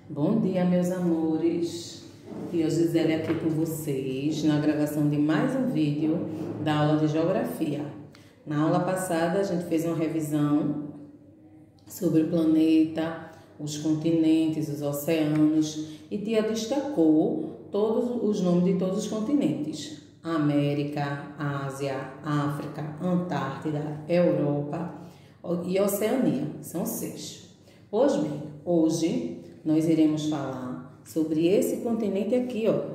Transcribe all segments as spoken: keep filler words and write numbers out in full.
Bom dia, meus amores. E eu, Gisele, aqui com vocês na gravação de mais um vídeo da aula de Geografia. Na aula passada, a gente fez uma revisão sobre o planeta, os continentes, os oceanos, e Tia destacou todos os nomes de todos os continentes: América, Ásia, África, Antártida, Europa e Oceania. São seis. Pois bem, hoje nós iremos falar sobre esse continente aqui, ó.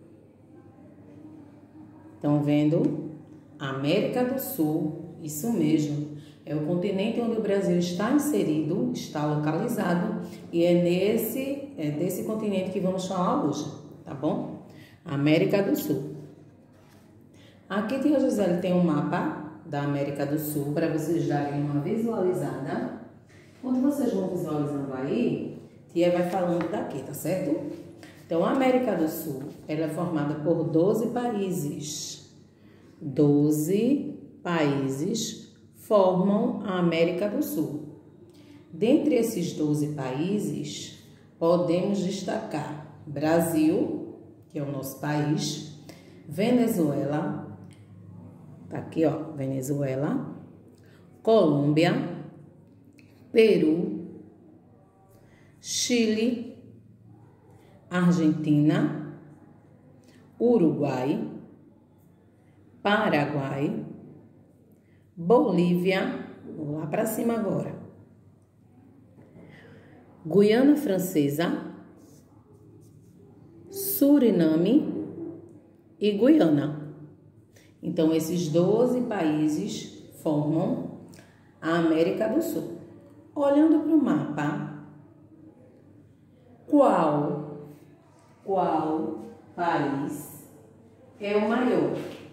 Estão vendo? América do Sul, isso mesmo. É o continente onde o Brasil está inserido, está localizado, e é nesse, é desse continente que vamos falar hoje, tá bom? América do Sul. Aqui, Tia Gisele, tem um mapa da América do Sul para vocês darem uma visualizada. Quando vocês vão visualizando aí, Tia vai falando daqui, tá certo? Então, a América do Sul, ela é formada por doze países. doze países formam a América do Sul. Dentre esses doze países, podemos destacar Brasil, que é o nosso país, Venezuela, tá aqui, ó, Venezuela, Colômbia, Peru, Chile, Argentina, Uruguai, Paraguai, Bolívia, vou lá para cima agora, Guiana Francesa, Suriname e Guiana. Então, esses doze países formam a América do Sul. Olhando para o mapa, qual, qual país é o maior?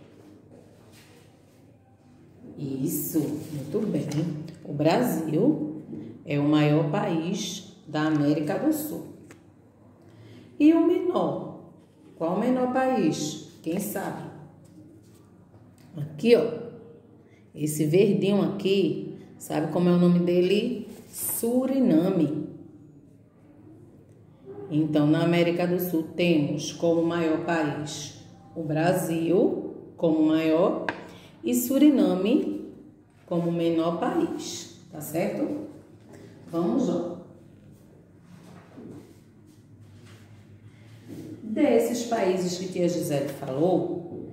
Isso, muito bem. O Brasil é o maior país da América do Sul. E o menor? Qual o menor país? Quem sabe? Aqui, ó. Esse verdinho aqui, sabe como é o nome dele? Suriname. Então, na América do Sul, temos como maior país o Brasil, como maior, e Suriname como menor país, tá certo? Vamos lá. Desses países que Tia Gisele falou,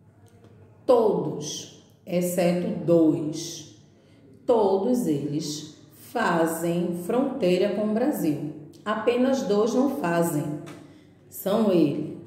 todos, exceto dois, todos eles fazem fronteira com o Brasil. Apenas dois não fazem. São eles: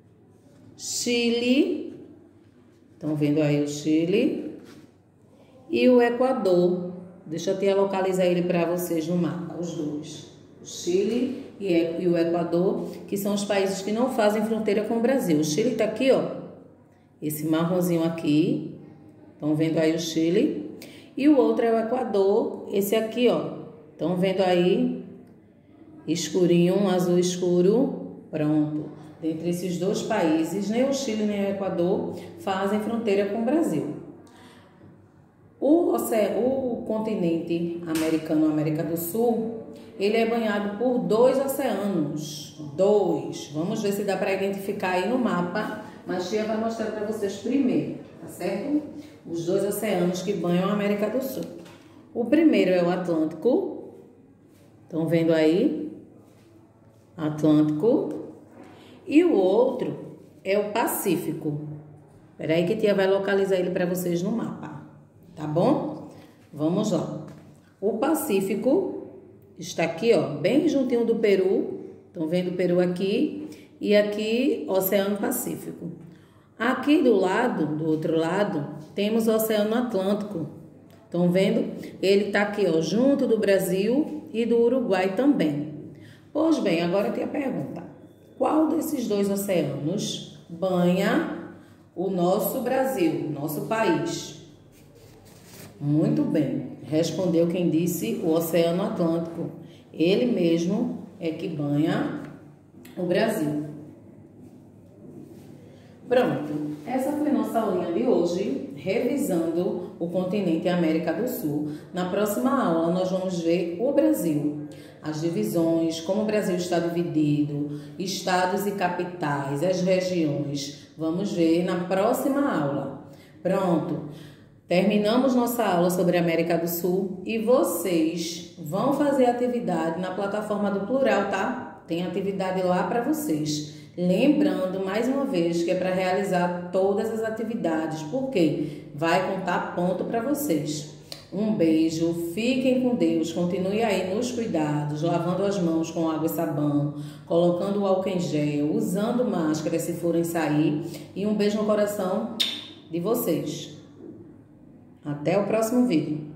Chile, estão vendo aí o Chile, e o Equador. Deixa eu te localizar ele para vocês no mapa, os dois. O Chile e o Equador, que são os países que não fazem fronteira com o Brasil. O Chile está aqui, ó, esse marronzinho aqui. Estão vendo aí o Chile? E o outro é o Equador, esse aqui, ó. Estão vendo aí? Escurinho, um azul escuro, pronto. Dentre esses dois países, nem o Chile nem o Equador fazem fronteira com o Brasil. O, oceano, o continente americano, América do Sul, ele é banhado por dois oceanos. Dois. Vamos ver se dá para identificar aí no mapa, mas Tia vai mostrar para vocês primeiro, tá certo? Os dois oceanos que banham a América do Sul. O primeiro é o Atlântico. Estão vendo aí? Atlântico. E o outro é o Pacífico. Espera aí que Tia vai localizar ele para vocês no mapa. Tá bom? Vamos lá. O Pacífico está aqui, ó, bem juntinho do Peru. Estão vendo o Peru aqui? E aqui, Oceano Pacífico. Aqui do lado, do outro lado, temos o Oceano Atlântico. Estão vendo? Ele está aqui, ó, junto do Brasil e do Uruguai também. Pois bem, agora tem a pergunta: qual desses dois oceanos banha o nosso Brasil, o nosso país? Muito bem, respondeu quem disse o Oceano Atlântico. Ele mesmo é que banha o Brasil. Pronto, essa foi nossa aulinha de hoje, revisando o continente América do Sul. Na próxima aula nós vamos ver o Brasil. as divisões, como o Brasil está dividido, estados e capitais, as regiões. Vamos ver na próxima aula. Pronto, terminamos nossa aula sobre a América do Sul e vocês vão fazer atividade na plataforma do Plural, tá? Tem atividade lá para vocês. Lembrando, mais uma vez, que é para realizar todas as atividades, porque vai contar ponto para vocês. Um beijo, fiquem com Deus, continue aí nos cuidados, lavando as mãos com água e sabão, colocando o álcool em gel, usando máscara se forem sair, e um beijo no coração de vocês. Até o próximo vídeo.